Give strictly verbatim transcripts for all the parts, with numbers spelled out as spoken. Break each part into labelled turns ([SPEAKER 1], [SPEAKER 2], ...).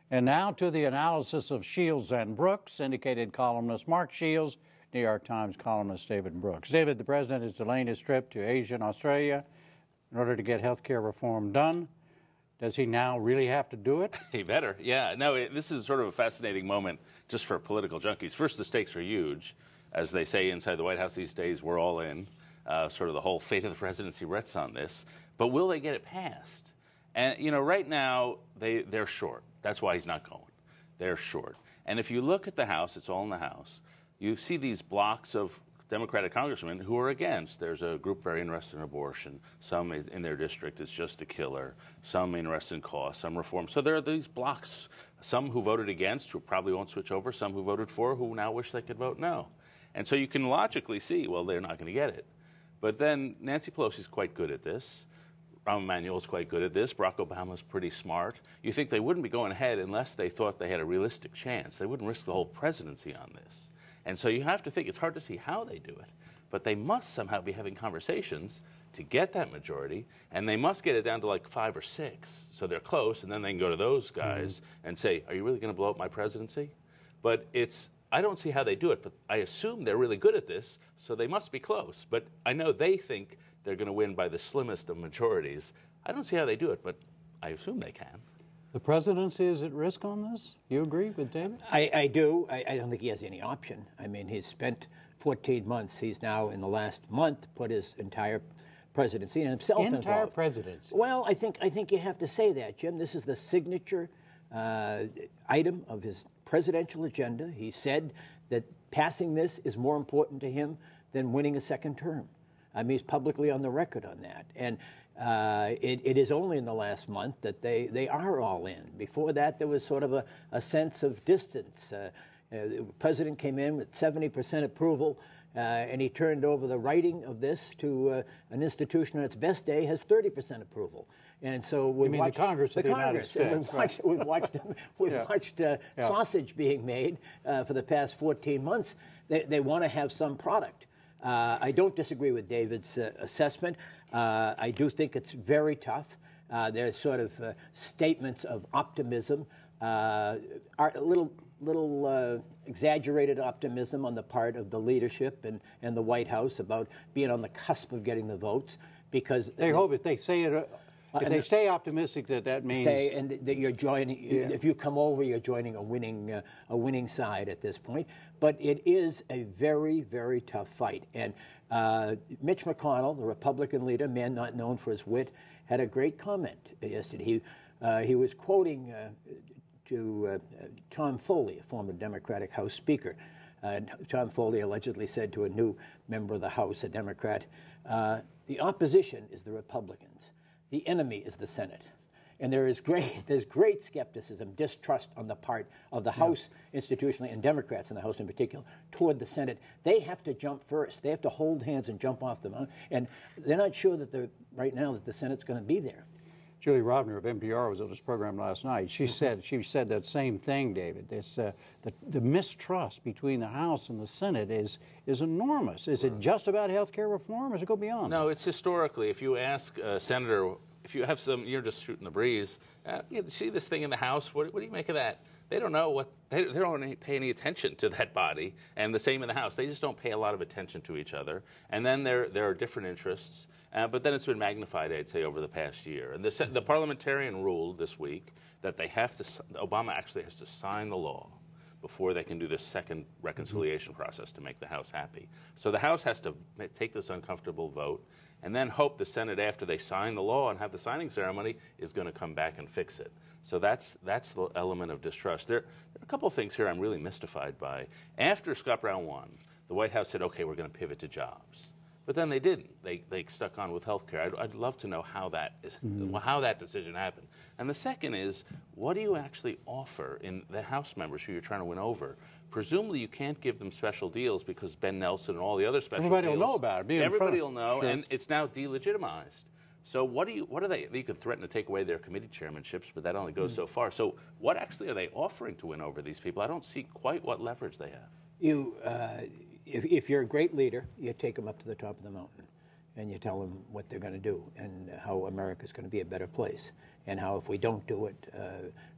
[SPEAKER 1] And now to the analysis of Shields and Brooks, syndicated columnist Mark Shields, New York Times columnist David Brooks. David, the president is delaying his trip to Asia and Australia in order to get health care reform done. Does he now really have to do it?
[SPEAKER 2] He better. Yeah. No, it, this is sort of a fascinating moment just for political junkies. First, the stakes are huge. As they say inside the White House these days, we're all in. Uh, sort of the whole fate of the presidency rests on this. But will they get it passed? And, you know, right now, they, they're short. That's why he's not going. They're short. And if you look at the House, it's all in the House, you see these blocks of Democratic congressmen who are against. There's a group very interested in abortion. Some in their district it's just a killer. Some interested in cost, some reform. So there are these blocks, some who voted against, who probably won't switch over, some who voted for, who now wish they could vote no. And so you can logically see, well, they're not going to get it. But then Nancy Pelosi's quite good at this. Rahm Emanuel's quite good at this. Barack Obama's pretty smart. You think they wouldn't be going ahead unless they thought they had a realistic chance. They wouldn't risk the whole presidency on this. And so you have to think, it's hard to see how they do it, but they must somehow be having conversations to get that majority, and they must get it down to like five or six. So they're close, and then they can go to those guys mm-hmm. and say, are you really going to blow up my presidency? But it's, I don't see how they do it, but I assume they're really good at this, so they must be close. But I know they think they're going to win by the slimmest of majorities. I don't see how they do it, but I assume they can.
[SPEAKER 1] The presidency is at risk on this? You agree with David?
[SPEAKER 3] I, I do. I, I don't think he has any option. I mean, he's spent fourteen months. He's now, in the last month, put his entire presidency and himself
[SPEAKER 1] entire
[SPEAKER 3] involved. Entire
[SPEAKER 1] presidency?
[SPEAKER 3] Well, I think, I think you have to say that, Jim. This is the signature uh, item of his presidential agenda. He said that passing this is more important to him than winning a second term. I mean, he's publicly on the record on that. And uh, it, it is only in the last month that they, they are all in. Before that, there was sort of a, a sense of distance. Uh, uh, the president came in with seventy percent approval, uh, and he turned over the writing of this to uh, an institution on its best day has thirty percent approval. And so we've
[SPEAKER 1] you mean
[SPEAKER 3] watched
[SPEAKER 1] the Congress
[SPEAKER 3] the
[SPEAKER 1] of the
[SPEAKER 3] Congress.
[SPEAKER 1] United States.
[SPEAKER 3] We've watched, we've watched, we've
[SPEAKER 1] yeah.
[SPEAKER 3] watched uh,
[SPEAKER 1] yeah.
[SPEAKER 3] sausage being made uh, for the past fourteen months. They, they want to have some product. Uh, I don't disagree with David's uh, assessment. Uh, I do think it's very tough. Uh, there's sort of uh, statements of optimism, uh, are a little, little uh, exaggerated optimism on the part of the leadership and, and the White House about being on the cusp of getting the votes, because
[SPEAKER 1] they hope if they say it. Uh, If and they stay optimistic, that that means
[SPEAKER 3] say and that you're joining.
[SPEAKER 1] Yeah.
[SPEAKER 3] If you come over, you're joining a winning uh, a winning side at this point. But it is a very, very tough fight. And uh, Mitch McConnell, the Republican leader, man not known for his wit, had a great comment yesterday. He uh, he was quoting uh, to uh, Tom Foley, a former Democratic House Speaker. Uh, Tom Foley allegedly said to a new member of the House, a Democrat, uh, "The opposition is the Republicans. The enemy is the Senate." And there is great, there's great skepticism, distrust on the part of the House yeah. institutionally, and Democrats in the House in particular, toward the Senate. They have to jump first. They have to hold hands and jump off the mountain. And they're not sure that they're, right now that the Senate's going to be there.
[SPEAKER 1] Julie Rovner of N P R was on this program last night. She said she said that same thing, David. It's uh, the, the mistrust between the House and the Senate is is enormous. Is it just about health care reform, or does it go beyond?
[SPEAKER 2] No, it's historically. If you ask a senator, if you have some, you're just shooting the breeze. Uh, you see this thing in the House. What, what do you make of that? They don't know what they, they don't pay any attention to that body, and the same in the House. They just don't pay a lot of attention to each other. And then there there are different interests. Uh, but then it's been magnified, I'd say, over the past year. And the, the parliamentarian ruled this week that they have to. Obama actually has to sign the law before they can do this second reconciliation mm-hmm. process to make the House happy. So the House has to take this uncomfortable vote and then hope the Senate, after they sign the law and have the signing ceremony, is going to come back and fix it. So that's that's the element of distrust. There, there are a couple of things here I'm really mystified by. After Scott Brown won, the White House said, okay, we're going to pivot to jobs. But then they didn't. They, they stuck on with health care. I'd, I'd love to know how that, is, mm-hmm. how that decision happened. And the second is, what do you actually offer in the House members who you're trying to win over? Presumably you can't give them special deals because Ben Nelson and all the other special
[SPEAKER 1] everybody
[SPEAKER 2] deals.
[SPEAKER 1] Everybody will know about it. Be
[SPEAKER 2] everybody will know,
[SPEAKER 1] sure.
[SPEAKER 2] and it's now delegitimized. So what do you? What are they? You could threaten to take away their committee chairmanships, but that only goes mm-hmm. so far. So what actually are they offering to win over these people? I don't see quite what leverage they have.
[SPEAKER 3] You, uh, if, if you're a great leader, you take them up to the top of the mountain, and you tell them what they're going to do and how America's going to be a better place, and how if we don't do it, uh,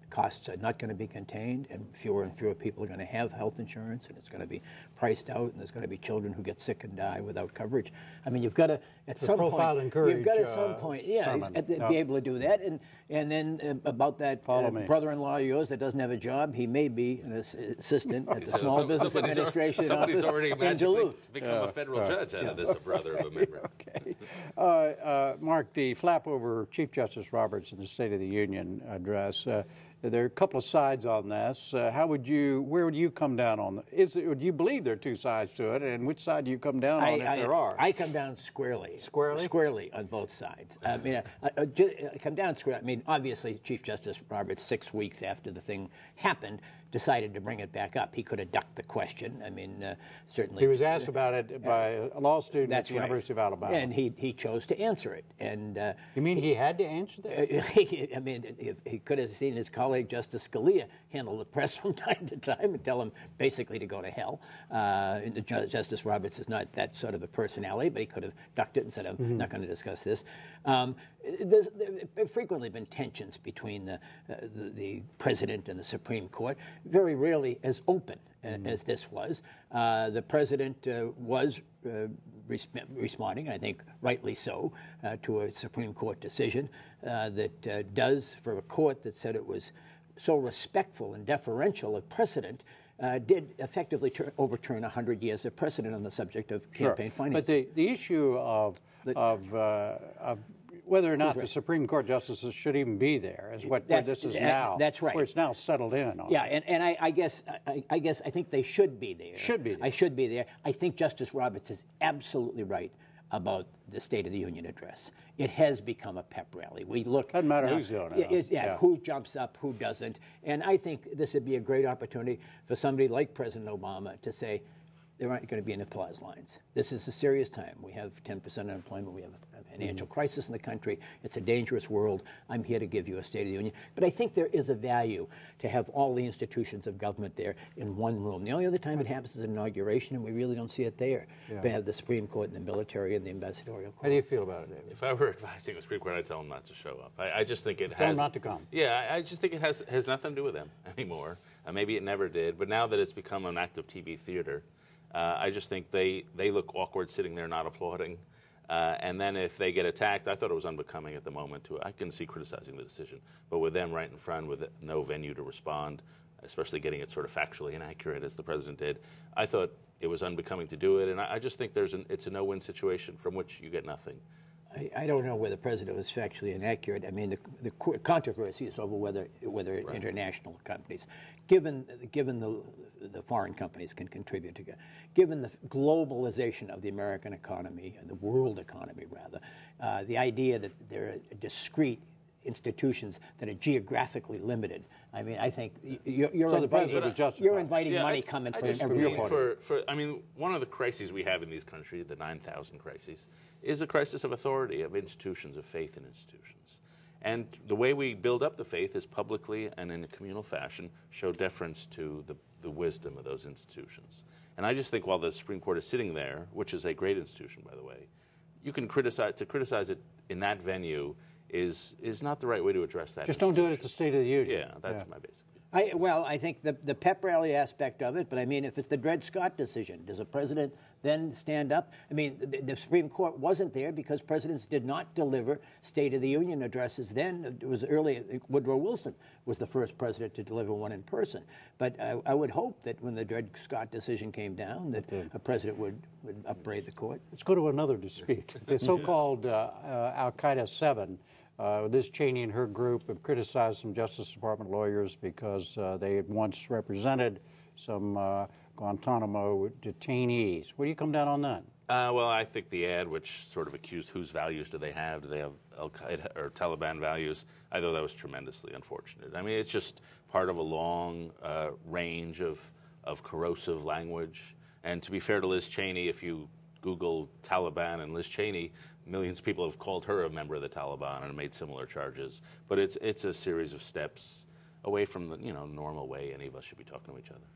[SPEAKER 3] costs are not going to be contained, and fewer and fewer people are going to have health insurance, and it's going to be priced out, and there's going to be children who get sick and die without coverage. I mean, you've got to at
[SPEAKER 1] the
[SPEAKER 3] some
[SPEAKER 1] profile
[SPEAKER 3] point,
[SPEAKER 1] and courage,
[SPEAKER 3] you've got at some
[SPEAKER 1] uh,
[SPEAKER 3] point, yeah,
[SPEAKER 1] sermon.
[SPEAKER 3] at the,
[SPEAKER 1] No.
[SPEAKER 3] be able to do that. And and then uh, about that uh, brother-in-law of yours that doesn't have a job, he may be an ass- assistant at the
[SPEAKER 2] So-
[SPEAKER 3] Small
[SPEAKER 2] so-
[SPEAKER 3] Business
[SPEAKER 2] somebody's al-
[SPEAKER 3] Administration
[SPEAKER 2] somebody's
[SPEAKER 3] office
[SPEAKER 2] already
[SPEAKER 3] in
[SPEAKER 2] magically
[SPEAKER 3] Duluth.
[SPEAKER 2] become
[SPEAKER 1] Yeah,
[SPEAKER 2] a federal
[SPEAKER 1] yeah,
[SPEAKER 2] judge out
[SPEAKER 3] yeah.
[SPEAKER 2] of this, a brother of a member.
[SPEAKER 1] Okay. Uh, uh, Mark, the flap over Chief Justice Roberts in the State of the Union address, uh, there are a couple of sides on this. Uh, how would you, where would you come down on? Is it, would you believe there are two sides to it, and which side do you come down
[SPEAKER 3] I,
[SPEAKER 1] on if
[SPEAKER 3] I,
[SPEAKER 1] there are?
[SPEAKER 3] I come down squarely.
[SPEAKER 1] Squarely?
[SPEAKER 3] Squarely on both sides. I mean, I, I, ju- I come down squarely. I mean, obviously, Chief Justice Roberts, six weeks after the thing happened, decided to bring it back up. He could have ducked the question. I mean, uh, certainly.
[SPEAKER 1] He was asked about it by a law student
[SPEAKER 3] That's
[SPEAKER 1] at the
[SPEAKER 3] right.
[SPEAKER 1] University of Alabama.
[SPEAKER 3] And he, he chose to answer it. And uh,
[SPEAKER 1] you mean he had to answer that?
[SPEAKER 3] I mean, if he could have seen his colleague Justice Scalia handle the press from time to time and tell him basically to go to hell. Uh, and Ju- Justice Roberts is not that sort of a personality, but he could have ducked it and said, I'm
[SPEAKER 1] Mm-hmm.
[SPEAKER 3] not going to discuss this. Um, there's, there have frequently been tensions between the, uh, the, the president and the Supreme Court, very rarely as open
[SPEAKER 1] Mm-hmm.
[SPEAKER 3] as this was. Uh, the president uh, was uh, res- responding, I think rightly so, uh, to a Supreme Court decision uh, that uh, does, for a court that said it was so respectful and deferential of precedent, uh, did effectively tur- overturn one hundred years of precedent on the subject of campaign
[SPEAKER 1] Sure.
[SPEAKER 3] finance.
[SPEAKER 1] But the, the issue of,
[SPEAKER 3] The-
[SPEAKER 1] of, uh, of whether or not the
[SPEAKER 3] right.
[SPEAKER 1] Supreme Court justices should even be there is what where
[SPEAKER 3] That's-
[SPEAKER 1] this is
[SPEAKER 3] that-
[SPEAKER 1] now.
[SPEAKER 3] that's right.
[SPEAKER 1] Where it's now settled in on.
[SPEAKER 3] Yeah, and, and I, I guess I, I guess I think they should be there.
[SPEAKER 1] Should be there.
[SPEAKER 3] I should be there. I think Justice Roberts is absolutely right about the State of the Union address. It has become a pep rally. We look.
[SPEAKER 1] Doesn't matter
[SPEAKER 3] now-
[SPEAKER 1] who's doing it,
[SPEAKER 3] Yeah,
[SPEAKER 1] no.
[SPEAKER 3] yeah,
[SPEAKER 1] Yeah.
[SPEAKER 3] who jumps up, who doesn't, and I think this would be a great opportunity for somebody like President Obama to say, there aren't going to be any applause lines. This is a serious time. We have ten percent unemployment. We have a financial
[SPEAKER 1] Mm-hmm.
[SPEAKER 3] crisis in the country. It's a dangerous world. I'm here to give you a State of the Union. But I think there is a value to have all the institutions of government there in one room. The only other time it happens is inauguration, and we really don't see it there.
[SPEAKER 1] Yeah.
[SPEAKER 3] We have the Supreme Court and the military and the ambassadorial court.
[SPEAKER 1] How do you feel about it, David?
[SPEAKER 2] If I were advising the Supreme Court, I'd tell them not to show up. I, I just think it
[SPEAKER 1] Tell
[SPEAKER 2] has
[SPEAKER 1] them not to come.
[SPEAKER 2] Yeah, I, I just think it has has nothing to do with them anymore. Uh, maybe it never did, but now that it's become an active T V theater, uh, I just think they they look awkward sitting there not applauding. Uh, and then if they get attacked, I thought it was unbecoming at the moment. To I can see criticizing the decision, but with them right in front, with no venue to respond, especially getting it sort of factually inaccurate as the president did, I thought it was unbecoming to do it. And I, I just think there's an, it's a no-win situation from which you get nothing.
[SPEAKER 3] I, I don't know whether the president was factually inaccurate. I mean, the, the co- controversy is over whether whether
[SPEAKER 2] Right.
[SPEAKER 3] international companies, given given the the foreign companies can contribute to, given the globalization of the American economy and the world economy rather, uh, the idea that there are discrete institutions that are geographically limited. I mean, I think you're, you're
[SPEAKER 1] So the
[SPEAKER 3] inviting,
[SPEAKER 1] president was justified.
[SPEAKER 3] you're inviting
[SPEAKER 2] Yeah,
[SPEAKER 3] money
[SPEAKER 2] I,
[SPEAKER 3] coming
[SPEAKER 2] I
[SPEAKER 3] from
[SPEAKER 2] just
[SPEAKER 3] every
[SPEAKER 2] mean
[SPEAKER 3] corner.
[SPEAKER 2] for, for, I mean, one of the crises we have in these countries, the nine thousand crises, is a crisis of authority, of institutions, of faith in institutions. And the way we build up the faith is publicly and in a communal fashion show deference to the, the wisdom of those institutions. And I just think while the Supreme Court is sitting there, which is a great institution, by the way, you can criticize, to criticize it in that venue is is not the right way to address that.
[SPEAKER 1] Just don't do it at the
[SPEAKER 2] institution.
[SPEAKER 1] State of the Union.
[SPEAKER 2] Yeah, that's my basic view.
[SPEAKER 3] I, well, I think the, the pep rally aspect of it, but I mean, if it's the Dred Scott decision, does a president then stand up? I mean, the, the Supreme Court wasn't there because presidents did not deliver State of the Union addresses then. It was early, Woodrow Wilson was the first president to deliver one in person. But I, I would hope that when the Dred Scott decision came down, that a president would, would upbraid the court.
[SPEAKER 1] Let's go to another dispute. The so-called uh, uh, Al-Qaeda seven. Uh, Liz Cheney and her group have criticized some Justice Department lawyers because uh, they had once represented some uh, Guantanamo detainees. Where do you come down on that?
[SPEAKER 2] Uh, well, I think the ad, which sort of accused whose values do they have? Do they have Al Qaeda or Taliban values? I thought that was tremendously unfortunate. I mean, it's just part of a long uh, range of, of corrosive language. And to be fair to Liz Cheney, if you Google Taliban and Liz Cheney, millions of people have called her a member of the Taliban and made similar charges. But it's it's a series of steps away from the you know normal way any of us should be talking to each other.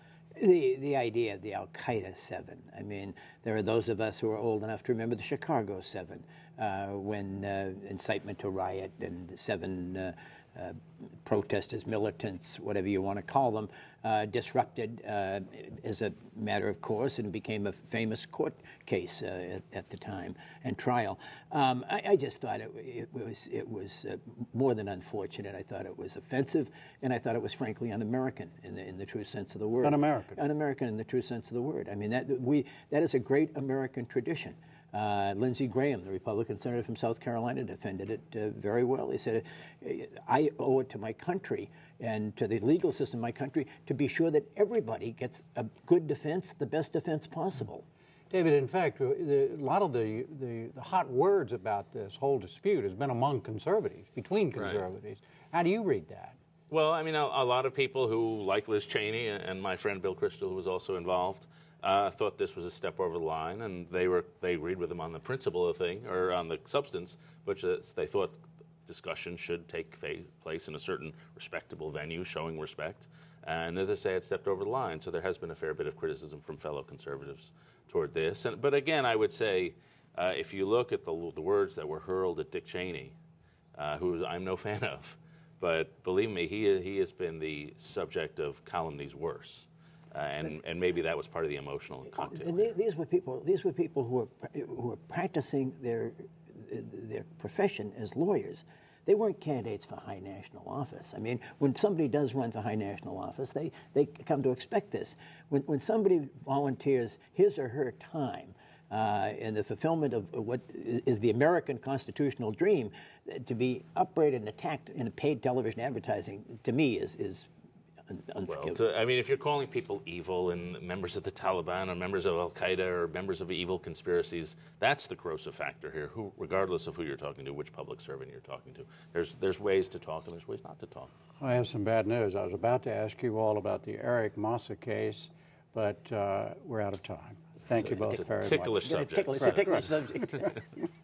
[SPEAKER 3] The the idea of the Al Qaeda seven. I mean, there are those of us who are old enough to remember the Chicago seven, uh, when uh, incitement to riot and seven uh, uh, protesters, militants, whatever you want to call them, uh, disrupted uh, as a matter of course, and became a famous court case uh, at, at the time and trial. Um, I, I just thought it, it was it was uh, more than unfortunate. I thought it was offensive, and I thought it was frankly un-American in the in the true sense of the word.
[SPEAKER 1] Un-American.
[SPEAKER 3] Un-American in the true sense of the word. I mean that we that is a great American tradition. Uh, Lindsey Graham, the Republican senator from South Carolina, defended it uh, very well. He said, I owe it to my country and to the legal system of my country to be sure that everybody gets a good defense, the best defense possible.
[SPEAKER 1] David, in fact, the, a lot of the, the, the hot words about this whole dispute has been among conservatives, between conservatives. Right. How do you read that?
[SPEAKER 2] Well, I mean, a, a lot of people who like Liz Cheney and my friend Bill Kristol, who was also involved, Uh, thought this was a step over the line, and they were they agreed with him on the principle of the thing, or on the substance, which is they thought discussion should take place in a certain respectable venue, showing respect, and then they say it stepped over the line. So there has been a fair bit of criticism from fellow conservatives toward this. And, but again, I would say, uh, if you look at the, the words that were hurled at Dick Cheney, uh, who I'm no fan of, but believe me, he he has been the subject of calumnies worse. Uh, and, and maybe that was part of the emotional cocktail.
[SPEAKER 3] And they, these were people. These were people who were who were practicing their their profession as lawyers. They weren't candidates for high national office. I mean, when somebody does run for high national office, they they come to expect this. When when somebody volunteers his or her time uh, in the fulfillment of what is the American constitutional dream, to be upbraided and attacked in paid television advertising, to me is is.
[SPEAKER 2] Well, to, I mean, if you're calling people evil and members of the Taliban or members of Al-Qaeda or members of evil conspiracies, that's the corrosive factor here, who, regardless of who you're talking to, which public servant you're talking to. There's, there's ways to talk and there's ways not to talk.
[SPEAKER 1] I have some bad news. I was about to ask you all about the Eric Massa case, but uh, we're out of time. Thank
[SPEAKER 2] so
[SPEAKER 1] you both
[SPEAKER 2] it's a
[SPEAKER 1] very much.
[SPEAKER 2] ticklish subject.
[SPEAKER 3] It's a ticklish subject.